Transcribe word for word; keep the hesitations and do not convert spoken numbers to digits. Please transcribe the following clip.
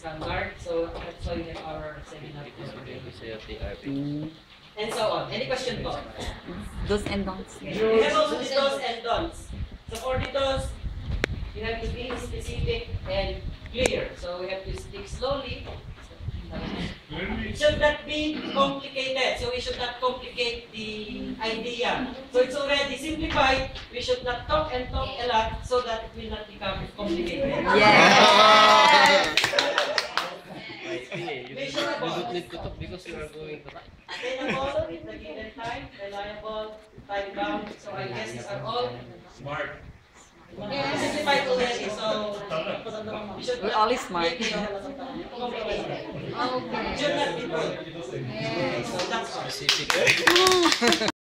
standard. So that's why we have our seminar today. Mm. And so on. Any question po? Do's and don'ts. We have also the do's and don'ts. So for the do's, you have to be specific and clear. So we have to speak slowly. It should not be complicated. So we should not complicate the idea. So it's already simplified. We should not talk and talk a lot so that it will not become complicated. Yes. You don't need to talk because you are going to write. Attainable in the given time, reliable, time bound. So I guess these are all Smart. simplified already. So we should We're not all smart. make it complicated. Okay. Should not be good. So that's all. Specific.